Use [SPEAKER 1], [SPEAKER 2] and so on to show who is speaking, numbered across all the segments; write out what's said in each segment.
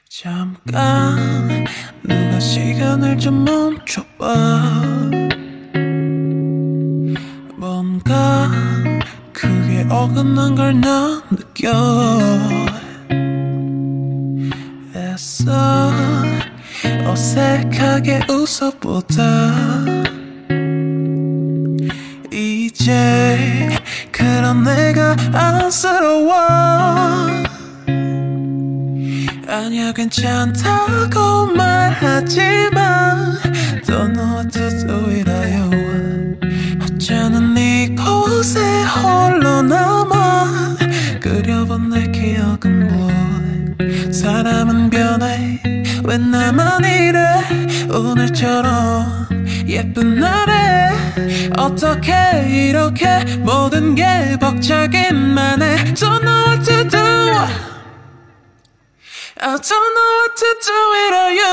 [SPEAKER 1] 잠깐 누가 시간을 좀 멈춰봐. 뭔가 크게 어긋난 걸 난 느껴. 애써 어색하게 웃어보다 이제 그런 내가 안쓰러워. 아니야 괜찮다고 말하지만 Don't know what to do with you. 어쩌는 이곳에 홀로 남아 그려본 내 기억은 blue. 사람은 변해 왜 나만 이래. 오늘처럼 예쁜 날에 어떻게 이렇게 모든 게 벅차기만 해. Don't know what to do. I don't know what to do with you.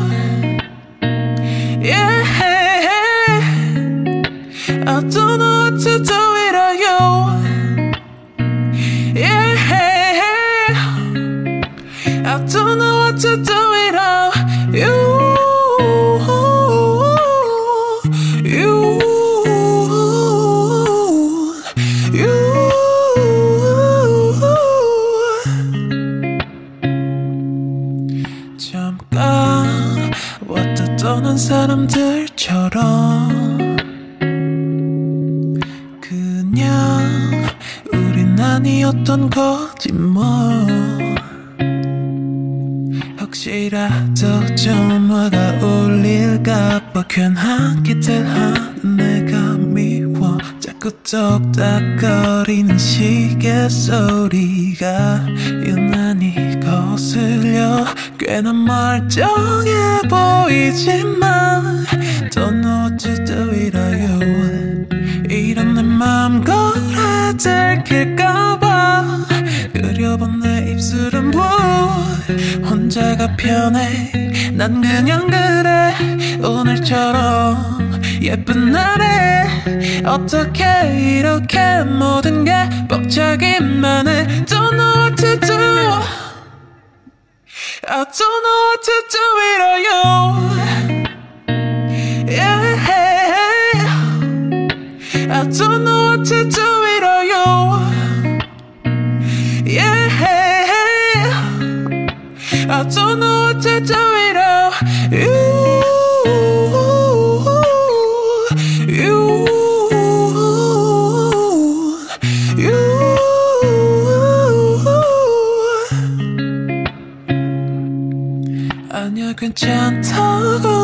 [SPEAKER 1] Yeah, I don't know what to do with you. Yeah, I don't know what to do without you. 잠깐 왔다 떠난 사람들처럼 그냥 우린 아니었던 거지 뭐. 혹시라도 전화가 울릴까봐 괜한 기대하는 내가 미워. 자꾸 똑딱거리는 시계 소리가 유난히 거슬려. 꽤나 멀쩡해 보이지만 Don't know what to do with you. 이런 내 맘 걸어 들킬까봐 그려본 내 입술은 blue. 혼자가 편해 난 그냥 그래. 오늘처럼 예쁜 날에 어떻게 이렇게 모든 게 벅차기만 해. Don't know what to do. I don't know what to do with you. Yeah, I don't know what to do with you. Yeah, I don't know what to do with you. 아니야 괜찮다고